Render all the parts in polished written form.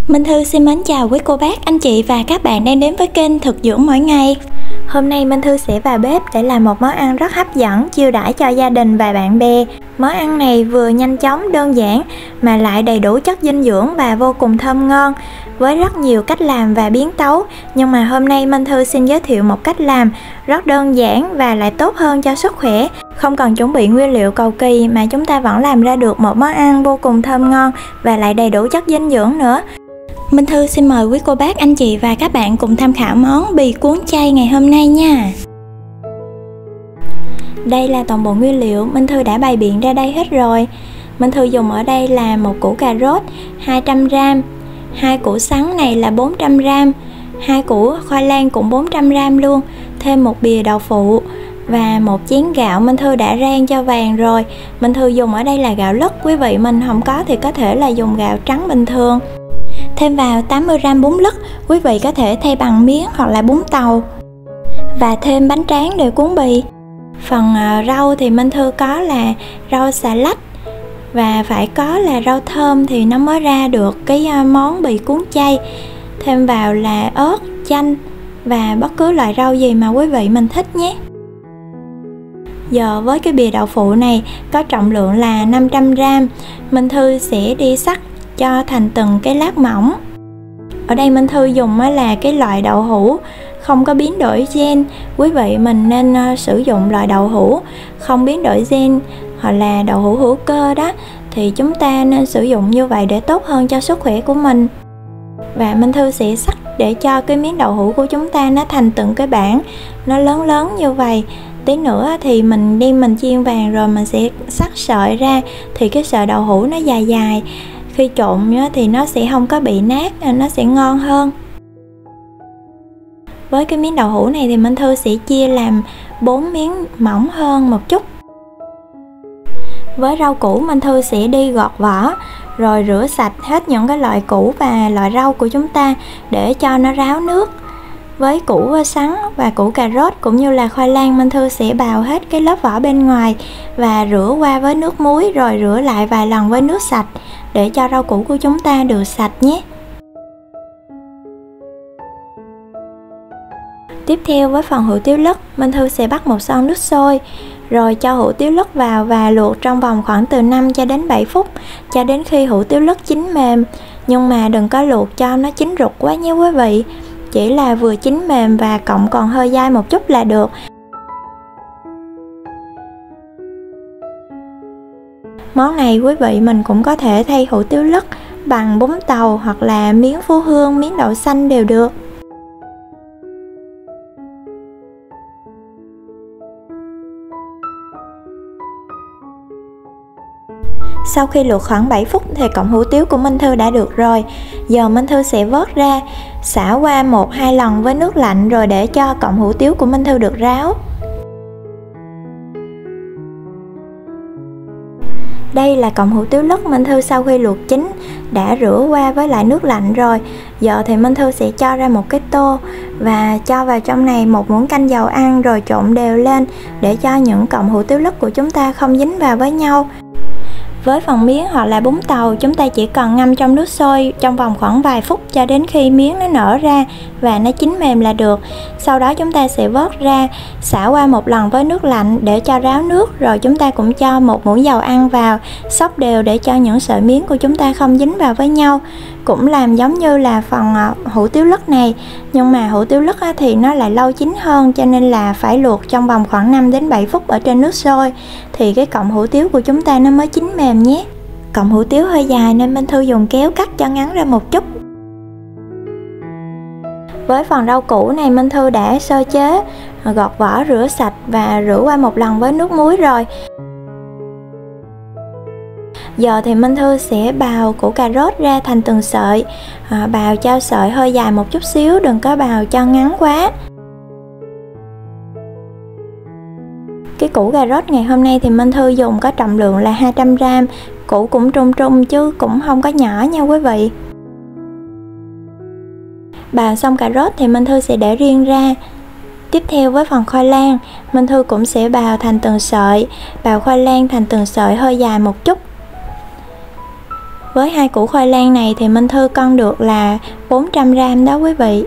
Minh Thư xin mến chào quý cô bác, anh chị và các bạn đang đến với kênh Thực dưỡng mỗi ngày. Hôm nay Minh Thư sẽ vào bếp để làm một món ăn rất hấp dẫn, chiêu đãi cho gia đình và bạn bè. Món ăn này vừa nhanh chóng, đơn giản mà lại đầy đủ chất dinh dưỡng và vô cùng thơm ngon, với rất nhiều cách làm và biến tấu. Nhưng mà hôm nay Minh Thư xin giới thiệu một cách làm rất đơn giản và lại tốt hơn cho sức khỏe. Không cần chuẩn bị nguyên liệu cầu kỳ mà chúng ta vẫn làm ra được một món ăn vô cùng thơm ngon và lại đầy đủ chất dinh dưỡng nữa. Minh Thư xin mời quý cô bác, anh chị và các bạn cùng tham khảo món bì cuốn chay ngày hôm nay nha. Đây là toàn bộ nguyên liệu Minh Thư đã bày biện ra đây hết rồi. Minh Thư dùng ở đây là một củ cà rốt 200g, 2 củ sắn này là 400g, 2 củ khoai lang cũng 400g luôn, thêm một bìa đậu phụ và một chén gạo Minh Thư đã rang cho vàng rồi. Minh Thư dùng ở đây là gạo lứt, quý vị mình không có thì có thể là dùng gạo trắng bình thường. Thêm vào 80g bún lứt, quý vị có thể thay bằng miếng hoặc là bún tàu. Và thêm bánh tráng để cuốn bì. Phần rau thì Minh Thư có là rau xà lách và phải có là rau thơm thì nó mới ra được cái món bì cuốn chay. Thêm vào là ớt, chanh và bất cứ loại rau gì mà quý vị mình thích nhé. Giờ với cái bìa đậu phụ này có trọng lượng là 500g, Minh Thư sẽ đi xắt cho thành từng cái lát mỏng. Ở đây Minh Thư dùng là cái loại đậu hũ không có biến đổi gen. Quý vị mình nên sử dụng loại đậu hũ không biến đổi gen hoặc là đậu hũ hữu cơ đó, thì chúng ta nên sử dụng như vậy để tốt hơn cho sức khỏe của mình. Và Minh Thư sẽ xắt để cho cái miếng đậu hũ của chúng ta nó thành từng cái bảng, nó lớn lớn như vậy. Tí nữa thì mình đem mình chiên vàng rồi mình sẽ xắt sợi ra, thì cái sợi đậu hũ nó dài dài, khi trộn thì nó sẽ không có bị nát, nó sẽ ngon hơn. Với cái miếng đậu hũ này thì Minh Thư sẽ chia làm 4 miếng mỏng hơn một chút. Với rau củ Minh Thư sẽ đi gọt vỏ rồi rửa sạch hết những cái loại củ và loại rau của chúng ta để cho nó ráo nước. Với củ sắn và củ cà rốt cũng như là khoai lang, Minh Thư sẽ bào hết cái lớp vỏ bên ngoài và rửa qua với nước muối rồi rửa lại vài lần với nước sạch để cho rau củ của chúng ta được sạch nhé. Tiếp theo với phần hủ tiếu lứt, Minh Thư sẽ bắt một xông nước sôi rồi cho hủ tiếu lứt vào và luộc trong vòng khoảng từ 5 cho đến 7 phút cho đến khi hủ tiếu lứt chín mềm. Nhưng mà đừng có luộc cho nó chín rụt quá nhé quý vị, chỉ là vừa chín mềm và cọng còn hơi dai một chút là được. Món này quý vị mình cũng có thể thay hủ tiếu lứt bằng bún tàu hoặc là miếng phú hương, miếng đậu xanh đều được. Sau khi luộc khoảng 7 phút thì cọng hủ tiếu của Minh Thư đã được rồi. Giờ Minh Thư sẽ vớt ra, xả qua 1-2 lần với nước lạnh rồi để cho cọng hủ tiếu của Minh Thư được ráo. Đây là cọng hủ tiếu lứt Minh Thư sau khi luộc chín đã rửa qua với lại nước lạnh rồi. Giờ thì Minh Thư sẽ cho ra một cái tô và cho vào trong này một muỗng canh dầu ăn rồi trộn đều lên để cho những cọng hủ tiếu lứt của chúng ta không dính vào với nhau. Với phần miếng hoặc là bún tàu, chúng ta chỉ cần ngâm trong nước sôi trong vòng khoảng vài phút cho đến khi miếng nó nở ra và nó chín mềm là được. Sau đó chúng ta sẽ vớt ra, xả qua một lần với nước lạnh để cho ráo nước, rồi chúng ta cũng cho một muỗng dầu ăn vào, xóc đều để cho những sợi miếng của chúng ta không dính vào với nhau. Cũng làm giống như là phần hủ tiếu lứt này, nhưng mà hủ tiếu lứt thì nó lại lâu chín hơn, cho nên là phải luộc trong vòng khoảng 5 đến 7 phút ở trên nước sôi thì cái cọng hủ tiếu của chúng ta nó mới chín mềm nhé. Cọng hủ tiếu hơi dài nên Minh Thư dùng kéo cắt cho ngắn ra một chút. Với phần rau củ này Minh Thư đã sơ chế, gọt vỏ, rửa sạch và rửa qua một lần với nước muối rồi. Giờ thì Minh Thư sẽ bào củ cà rốt ra thành từng sợi, bào cho sợi hơi dài một chút xíu, đừng có bào cho ngắn quá. Cái củ cà rốt ngày hôm nay thì Minh Thư dùng có trọng lượng là 200g, củ cũng trung trung chứ cũng không có nhỏ nha quý vị. Bào xong cà rốt thì Minh Thư sẽ để riêng ra. Tiếp theo với phần khoai lang, Minh Thư cũng sẽ bào thành từng sợi, bào khoai lang thành từng sợi hơi dài một chút. với 2 củ khoai lang này thì Minh Thư cân được là 400g đó quý vị.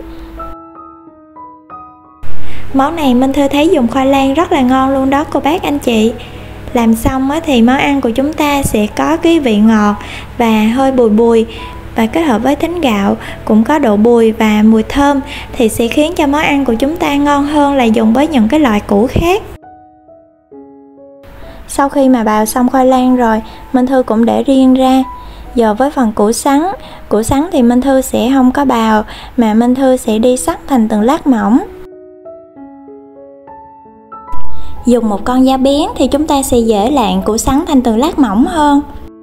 Món này Minh Thư thấy dùng khoai lang rất là ngon luôn đó cô bác anh chị. Làm xong thì món ăn của chúng ta sẽ có cái vị ngọt và hơi bùi bùi, và kết hợp với thính gạo cũng có độ bùi và mùi thơm thì sẽ khiến cho món ăn của chúng ta ngon hơn là dùng với những cái loại củ khác. Sau khi mà bào xong khoai lang rồi, Minh Thư cũng để riêng ra. Giờ với phần củ sắn thì Minh Thư sẽ không có bào mà Minh Thư sẽ đi xắt thành từng lát mỏng. Dùng một con dao bén thì chúng ta sẽ dễ lạng củ sắn thành từng lát mỏng hơn.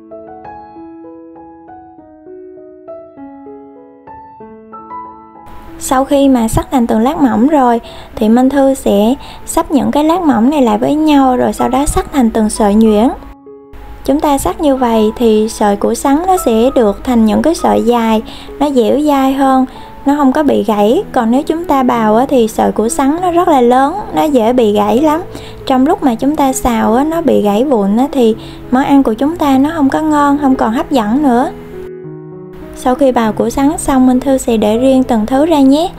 Sau khi mà xắt thành từng lát mỏng rồi thì Minh Thư sẽ xấp những cái lát mỏng này lại với nhau, rồi sau đó xắt thành từng sợi nhuyễn. Chúng ta xắt như vậy thì sợi củ sắn nó sẽ được thành những cái sợi dài, nó dẻo dai hơn, nó không có bị gãy. Còn nếu chúng ta bào thì sợi củ sắn nó rất là lớn, nó dễ bị gãy lắm. Trong lúc mà chúng ta xào nó bị gãy vụn thì món ăn của chúng ta nó không có ngon, không còn hấp dẫn nữa. Sau khi bào củ sắn xong, Minh Thư sẽ để riêng từng thứ ra nhé.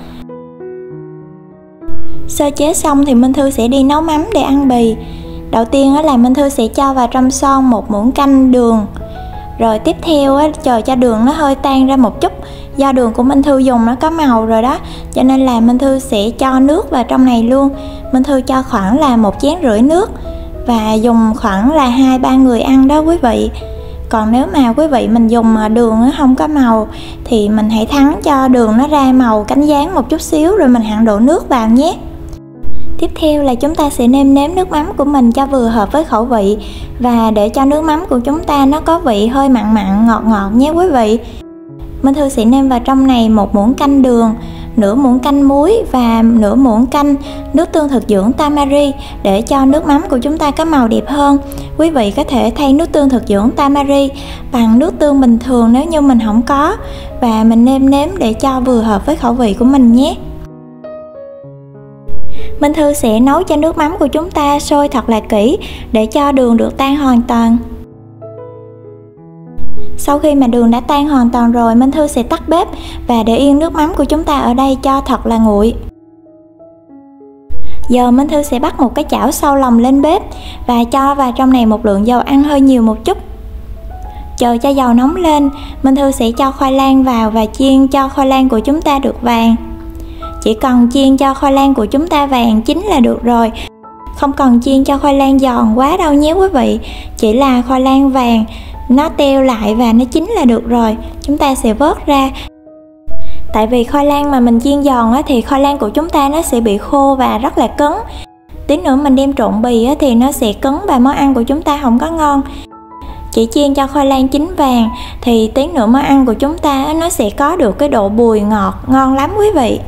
Sơ chế xong thì Minh Thư sẽ đi nấu mắm để ăn bì. Đầu tiên là Minh Thư sẽ cho vào trong son 1 muỗng canh đường. Rồi tiếp theo chờ cho đường nó hơi tan ra một chút. Do đường của Minh Thư dùng nó có màu rồi đó, cho nên là Minh Thư sẽ cho nước vào trong này luôn. Minh Thư cho khoảng là 1,5 chén nước và dùng khoảng là 2-3 người ăn đó quý vị. Còn nếu mà quý vị mình dùng đường nó không có màu thì mình hãy thắng cho đường nó ra màu cánh gián một chút xíu rồi mình hạn đổ nước vào nhé. Tiếp theo là chúng ta sẽ nêm nếm nước mắm của mình cho vừa hợp với khẩu vị, và để cho nước mắm của chúng ta nó có vị hơi mặn mặn ngọt ngọt nhé quý vị. Minh Thư sẽ nêm vào trong này 1 muỗng canh đường, nửa muỗng canh muối và nửa muỗng canh nước tương thực dưỡng Tamari để cho nước mắm của chúng ta có màu đẹp hơn. Quý vị có thể thay nước tương thực dưỡng Tamari bằng nước tương bình thường nếu như mình không có, và mình nêm nếm để cho vừa hợp với khẩu vị của mình nhé. Minh Thư sẽ nấu cho nước mắm của chúng ta sôi thật là kỹ để cho đường được tan hoàn toàn. Sau khi mà đường đã tan hoàn toàn rồi, Minh Thư sẽ tắt bếp và để yên nước mắm của chúng ta ở đây cho thật là nguội. Giờ Minh Thư sẽ bắt một cái chảo sâu lòng lên bếp và cho vào trong này một lượng dầu ăn hơi nhiều một chút. Chờ cho dầu nóng lên, Minh Thư sẽ cho khoai lang vào và chiên cho khoai lang của chúng ta được vàng. Chỉ cần chiên cho khoai lang của chúng ta vàng chín là được rồi. Không cần chiên cho khoai lang giòn quá đâu nhé quý vị. Chỉ là khoai lang vàng nó teo lại và nó chín là được rồi. Chúng ta sẽ vớt ra. Tại vì khoai lang mà mình chiên giòn thì khoai lang của chúng ta nó sẽ bị khô và rất là cứng. Tí nữa mình đem trộn bì thì nó sẽ cứng và món ăn của chúng ta không có ngon. Chỉ chiên cho khoai lang chín vàng thì tí nữa món ăn của chúng ta nó sẽ có được cái độ bùi ngọt ngon lắm quý vị.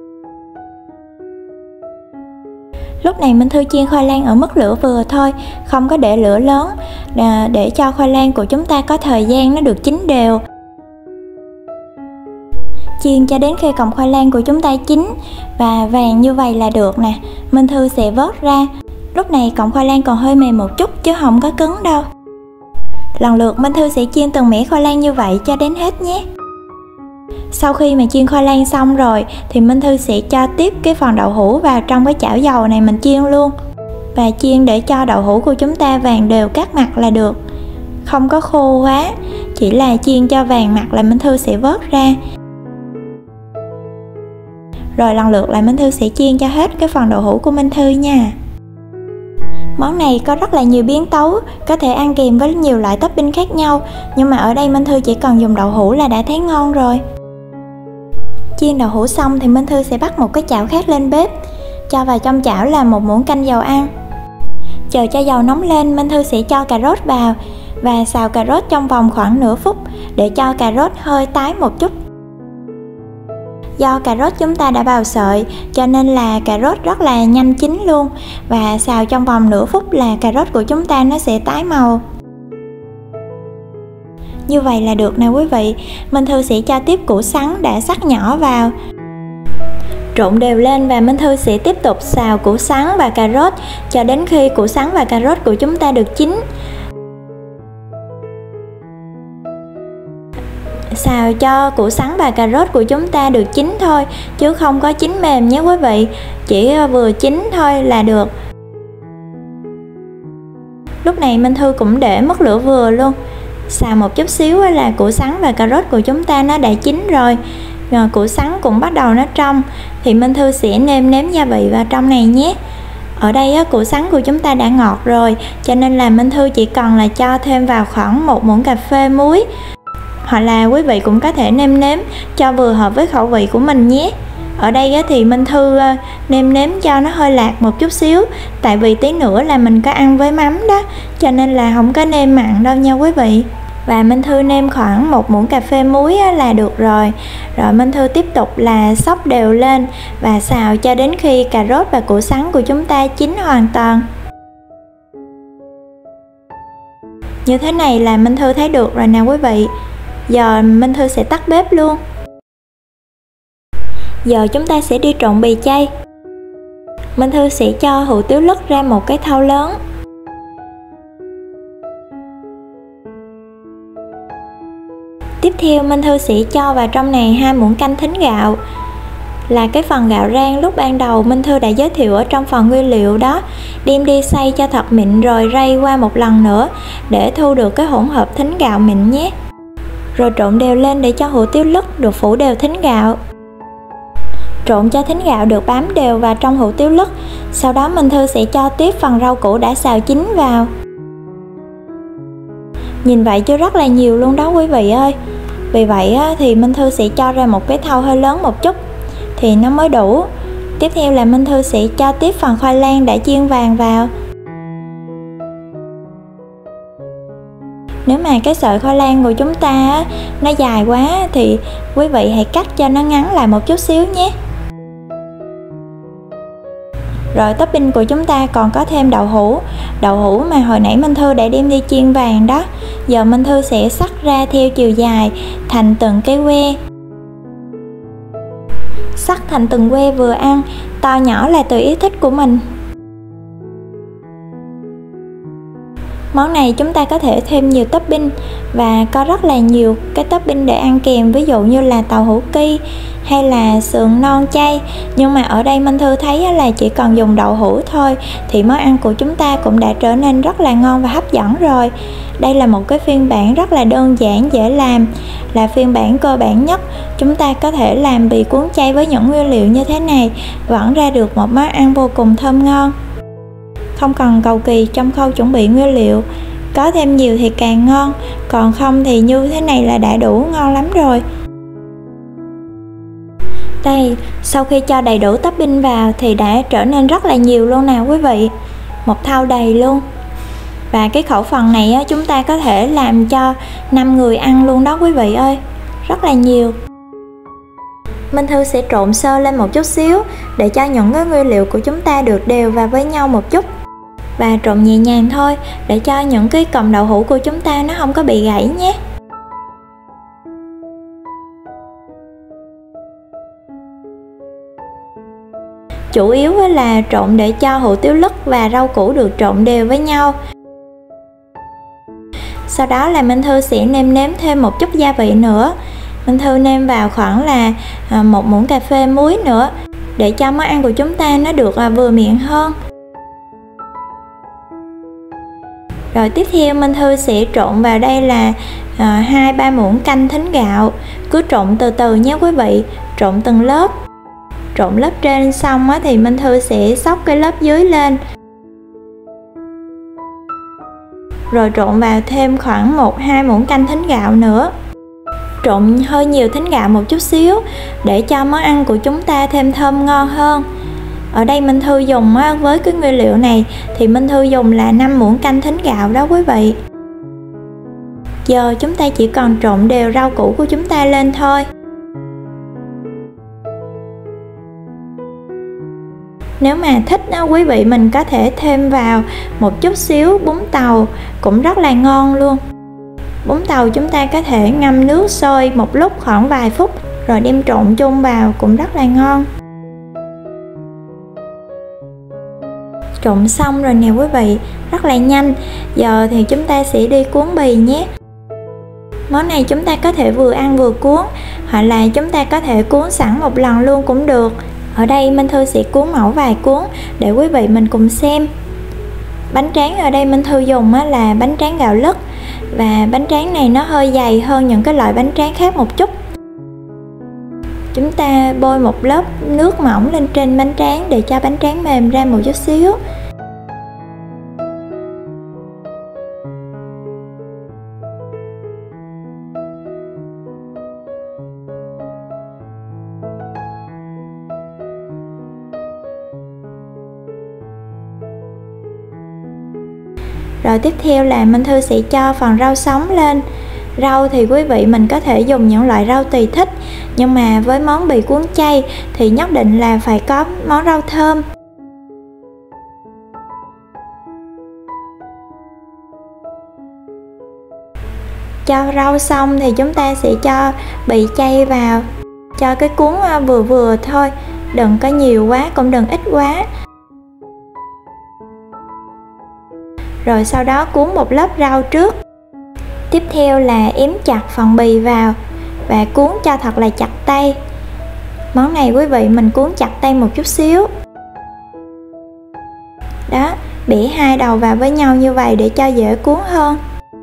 Lúc này Minh Thư chiên khoai lang ở mức lửa vừa thôi, không có để lửa lớn, để cho khoai lang của chúng ta có thời gian nó được chín đều. Chiên cho đến khi cọng khoai lang của chúng ta chín và vàng như vậy là được nè. Minh Thư sẽ vớt ra. Lúc này cọng khoai lang còn hơi mềm một chút chứ không có cứng đâu. Lần lượt Minh Thư sẽ chiên từng mẻ khoai lang như vậy cho đến hết nhé. Sau khi mà chiên khoai lang xong rồi thì Minh Thư sẽ cho tiếp cái phần đậu hũ vào trong cái chảo dầu này mình chiên luôn. Và chiên để cho đậu hũ của chúng ta vàng đều các mặt là được. Không có khô quá, chỉ là chiên cho vàng mặt là Minh Thư sẽ vớt ra. Rồi lần lượt là Minh Thư sẽ chiên cho hết cái phần đậu hũ của Minh Thư nha. Món này có rất là nhiều biến tấu, có thể ăn kèm với nhiều loại topping khác nhau, nhưng mà ở đây Minh Thư chỉ cần dùng đậu hũ là đã thấy ngon rồi. Chiên đậu hũ xong thì Minh Thư sẽ bắt một cái chảo khác lên bếp, cho vào trong chảo là 1 muỗng canh dầu ăn. Chờ cho dầu nóng lên, Minh Thư sẽ cho cà rốt vào và xào cà rốt trong vòng khoảng nửa phút để cho cà rốt hơi tái một chút. Do cà rốt chúng ta đã bào sợi cho nên là cà rốt rất là nhanh chín luôn, và xào trong vòng nửa phút là cà rốt của chúng ta nó sẽ tái màu. Như vậy là được nè quý vị. Minh Thư sẽ cho tiếp củ sắn đã cắt nhỏ vào, trộn đều lên và Minh Thư sẽ tiếp tục xào củ sắn và cà rốt cho đến khi củ sắn và cà rốt của chúng ta được chín. Xào cho củ sắn và cà rốt của chúng ta được chín thôi, chứ không có chín mềm nhé quý vị, chỉ vừa chín thôi là được. Lúc này Minh Thư cũng để mức lửa vừa luôn. Xào một chút xíu là củ sắn và cà rốt của chúng ta nó đã chín rồi. Củ sắn cũng bắt đầu nó trong, thì Minh Thư sẽ nêm nếm gia vị vào trong này nhé. Ở đây củ sắn của chúng ta đã ngọt rồi, cho nên là Minh Thư chỉ cần là cho thêm vào khoảng 1 muỗng cà phê muối, hoặc là quý vị cũng có thể nêm nếm cho vừa hợp với khẩu vị của mình nhé. Ở đây thì Minh Thư nêm nếm cho nó hơi lạc một chút xíu, tại vì tí nữa là mình có ăn với mắm đó, cho nên là không có nêm mặn đâu nha quý vị. Và Minh Thư nêm khoảng 1 muỗng cà phê muối là được rồi. Rồi Minh Thư tiếp tục là xóc đều lên và xào cho đến khi cà rốt và củ sắn của chúng ta chín hoàn toàn. Như thế này là Minh Thư thấy được rồi nè quý vị. Giờ Minh Thư sẽ tắt bếp luôn. Giờ chúng ta sẽ đi trộn bì chay. Minh Thư sẽ cho hủ tiếu lứt ra một cái thau lớn. Tiếp theo Minh Thư sẽ cho vào trong này 2 muỗng canh thính gạo, là cái phần gạo rang lúc ban đầu Minh Thư đã giới thiệu ở trong phần nguyên liệu đó. Đem đi xay cho thật mịn rồi rây qua một lần nữa để thu được cái hỗn hợp thính gạo mịn nhé. Rồi trộn đều lên để cho hủ tiếu lứt được phủ đều thính gạo. Trộn cho thính gạo được bám đều vào trong hủ tiếu lứt. Sau đó Minh Thư sẽ cho tiếp phần rau củ đã xào chín vào. Nhìn vậy chứ rất là nhiều luôn đó quý vị ơi. Vì vậy thì Minh Thư sẽ cho ra một cái thau hơi lớn một chút thì nó mới đủ. Tiếp theo là Minh Thư sẽ cho tiếp phần khoai lang đã chiên vàng vào. Nếu mà cái sợi khoai lang của chúng ta nó dài quá thì quý vị hãy cắt cho nó ngắn lại một chút xíu nhé. Rồi topping của chúng ta còn có thêm đậu hũ mà hồi nãy Minh Thư đã đem đi chiên vàng đó. Giờ Minh Thư sẽ cắt ra theo chiều dài thành từng cái que. Cắt thành từng que vừa ăn, to nhỏ là tùy ý thích của mình. Món này chúng ta có thể thêm nhiều topping và có rất là nhiều cái topping để ăn kèm, ví dụ như là tàu hũ ki hay là sườn non chay. Nhưng mà ở đây Minh Thư thấy là chỉ cần dùng đậu hũ thôi thì món ăn của chúng ta cũng đã trở nên rất là ngon và hấp dẫn rồi. Đây là một cái phiên bản rất là đơn giản, dễ làm, là phiên bản cơ bản nhất. Chúng ta có thể làm bì cuốn chay với những nguyên liệu như thế này vẫn ra được một món ăn vô cùng thơm ngon. Không cần cầu kỳ trong khâu chuẩn bị nguyên liệu, có thêm nhiều thì càng ngon, còn không thì như thế này là đã đủ ngon lắm rồi. Đây, sau khi cho đầy đủ topping vào thì đã trở nên rất là nhiều luôn nè quý vị, một thau đầy luôn. Và cái khẩu phần này chúng ta có thể làm cho 5 người ăn luôn đó quý vị ơi, rất là nhiều. Minh Thư sẽ trộn sơ lên một chút xíu để cho những cái nguyên liệu của chúng ta được đều vào với nhau một chút. Và trộn nhẹ nhàng thôi để cho những cái cọng đậu hũ của chúng ta nó không có bị gãy nhé. Chủ yếu là trộn để cho hủ tiếu lứt và rau củ được trộn đều với nhau. Sau đó là Minh Thư sẽ nêm nếm thêm một chút gia vị nữa. Minh Thư nêm vào khoảng là 1 muỗng cà phê muối nữa để cho món ăn của chúng ta nó được vừa miệng hơn. Rồi tiếp theo Minh Thư sẽ trộn vào đây là 2-3 muỗng canh thính gạo. Cứ trộn từ từ nhé quý vị, trộn từng lớp. Trộn lớp trên xong thì Minh Thư sẽ xóc cái lớp dưới lên. Rồi trộn vào thêm khoảng 1-2 muỗng canh thính gạo nữa. Trộn hơi nhiều thính gạo một chút xíu để cho món ăn của chúng ta thêm thơm ngon hơn. Ở đây Minh Thư dùng với cái nguyên liệu này thì Minh Thư dùng là 5 muỗng canh thính gạo đó quý vị. Giờ chúng ta chỉ còn trộn đều rau củ của chúng ta lên thôi. Nếu mà thích quý vị mình có thể thêm vào một chút xíu bún tàu cũng rất là ngon luôn. Bún tàu chúng ta có thể ngâm nước sôi một lúc khoảng vài phút rồi đem trộn chung vào cũng rất là ngon. Trộn xong rồi nè quý vị, rất là nhanh. Giờ thì chúng ta sẽ đi cuốn bì nhé. Món này chúng ta có thể vừa ăn vừa cuốn, hoặc là chúng ta có thể cuốn sẵn một lần luôn cũng được. Ở đây Minh Thư sẽ cuốn mẫu vài cuốn để quý vị mình cùng xem. Bánh tráng ở đây Minh Thư dùng là bánh tráng gạo lứt, và bánh tráng này nó hơi dày hơn những cái loại bánh tráng khác một chút. Chúng ta bôi một lớp nước mỏng lên trên bánh tráng để cho bánh tráng mềm ra một chút xíu. Rồi tiếp theo là Minh Thư sẽ cho phần rau sống lên. Rau thì quý vị mình có thể dùng những loại rau tùy thích, nhưng mà với món bì cuốn chay thì nhất định là phải có món rau thơm. Cho rau xong thì chúng ta sẽ cho bì chay vào, cho cái cuốn vừa vừa thôi, đừng có nhiều quá cũng đừng ít quá. Rồi sau đó cuốn một lớp rau trước. Tiếp theo là ém chặt phần bì vào và cuốn cho thật là chặt tay. Món này quý vị mình cuốn chặt tay một chút xíu. Đó, bẻ hai đầu vào với nhau như vậy để cho dễ cuốn hơn.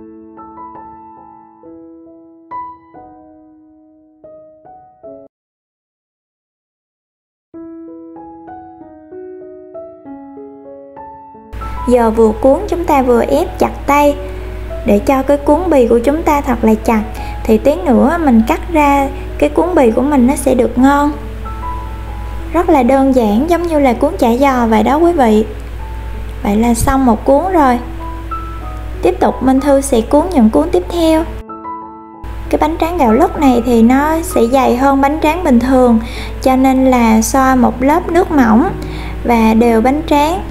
Giờ vừa cuốn chúng ta vừa ép chặt tay để cho cái cuốn bì của chúng ta thật là chặt, thì tí nữa mình cắt ra cái cuốn bì của mình nó sẽ được ngon. Rất là đơn giản, giống như là cuốn chả giò vậy đó quý vị. Vậy là xong một cuốn rồi. Tiếp tục Minh Thư sẽ cuốn những cuốn tiếp theo. Cái bánh tráng gạo lứt này thì nó sẽ dày hơn bánh tráng bình thường, cho nên là xoa một lớp nước mỏng và đều bánh tráng.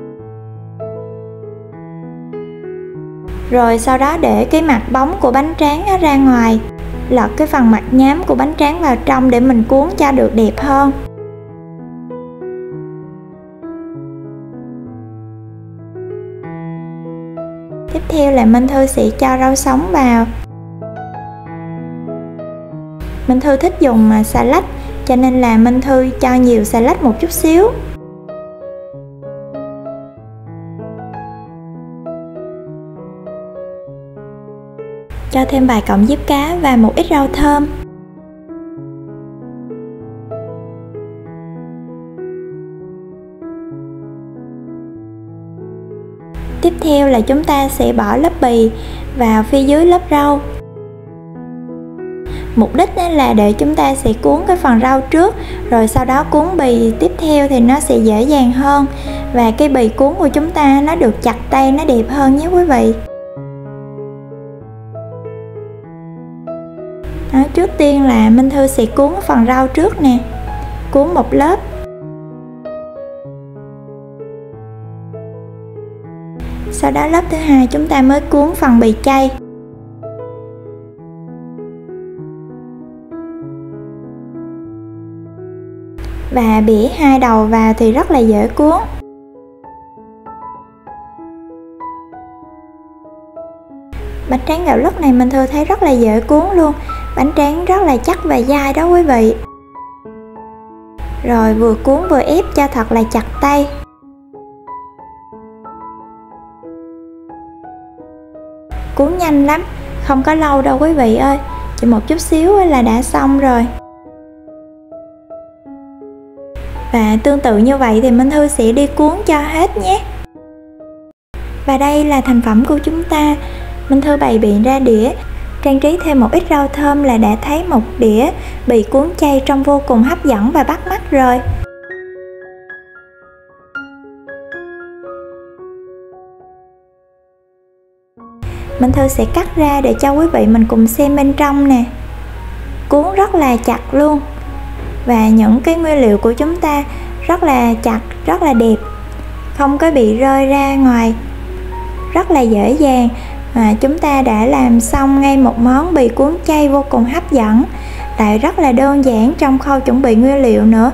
Rồi sau đó để cái mặt bóng của bánh tráng nó ra ngoài, lọt cái phần mặt nhám của bánh tráng vào trong để mình cuốn cho được đẹp hơn. Tiếp theo là Minh Thư sẽ cho rau sống vào. Minh Thư thích dùng xà lách, cho nên là Minh Thư cho nhiều xà lách một chút xíu. Cho thêm vài cọng diếp cá và một ít rau thơm. Tiếp theo là chúng ta sẽ bỏ lớp bì vào phía dưới lớp rau. Mục đích là để chúng ta sẽ cuốn cái phần rau trước, rồi sau đó cuốn bì tiếp theo thì nó sẽ dễ dàng hơn, và cái bì cuốn của chúng ta nó được chặt tay, nó đẹp hơn nhé quý vị. Đó, trước tiên là Minh Thư sẽ cuốn phần rau trước nè, cuốn một lớp. Sau đó lớp thứ hai chúng ta mới cuốn phần bì chay. Và bẻ hai đầu vào thì rất là dễ cuốn. Bánh tráng gạo lứt này Minh Thư thấy rất là dễ cuốn luôn. Bánh tráng rất là chắc và dai đó quý vị. Rồi vừa cuốn vừa ép cho thật là chặt tay. Cuốn nhanh lắm, không có lâu đâu quý vị ơi, chỉ một chút xíu là đã xong rồi. Và tương tự như vậy thì Minh Thư sẽ đi cuốn cho hết nhé. Và đây là thành phẩm của chúng ta. Minh Thư bày biện ra đĩa, trang trí thêm một ít rau thơm là đã thấy một đĩa bì cuốn chay trông vô cùng hấp dẫn và bắt mắt rồi. Minh Thư sẽ cắt ra để cho quý vị mình cùng xem bên trong nè. Cuốn rất là chặt luôn. Và những cái nguyên liệu của chúng ta rất là chặt, rất là đẹp, không có bị rơi ra ngoài, rất là dễ dàng. Mà chúng ta đã làm xong ngay một món bì cuốn chay vô cùng hấp dẫn, lại rất là đơn giản trong khâu chuẩn bị nguyên liệu nữa.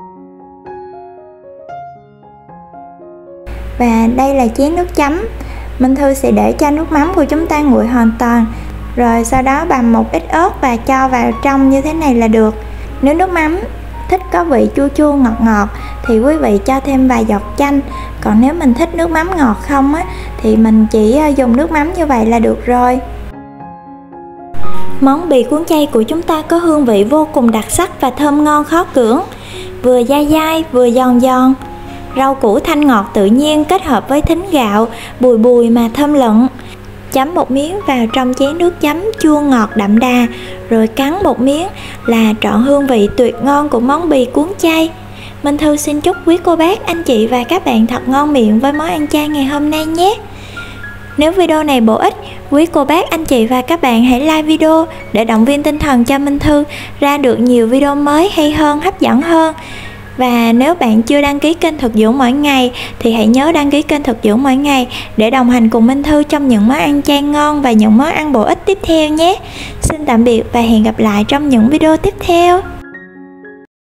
Và đây là chén nước chấm. Minh Thư sẽ để cho nước mắm của chúng ta nguội hoàn toàn, rồi sau đó bằm một ít ớt và cho vào trong như thế này là được. Nếu nước mắm thích có vị chua chua ngọt ngọt thì quý vị cho thêm vài giọt chanh. Còn nếu mình thích nước mắm ngọt không á, thì mình chỉ dùng nước mắm như vậy là được rồi. Món bì cuốn chay của chúng ta có hương vị vô cùng đặc sắc và thơm ngon khó cưỡng, vừa dai dai vừa giòn giòn. Rau củ thanh ngọt tự nhiên kết hợp với thính gạo bùi bùi mà thơm lựng. Chấm một miếng vào trong chén nước chấm chua ngọt đậm đà, rồi cắn một miếng là trọn hương vị tuyệt ngon của món bì cuốn chay. Minh Thư xin chúc quý cô bác, anh chị và các bạn thật ngon miệng với món ăn chay ngày hôm nay nhé. Nếu video này bổ ích, quý cô bác, anh chị và các bạn hãy like video để động viên tinh thần cho Minh Thư ra được nhiều video mới hay hơn, hấp dẫn hơn. Và nếu bạn chưa đăng ký kênh Thực Dưỡng Mỗi Ngày thì hãy nhớ đăng ký kênh Thực Dưỡng Mỗi Ngày để đồng hành cùng Minh Thư trong những món ăn chay ngon và những món ăn bổ ích tiếp theo nhé. Xin tạm biệt và hẹn gặp lại trong những video tiếp theo.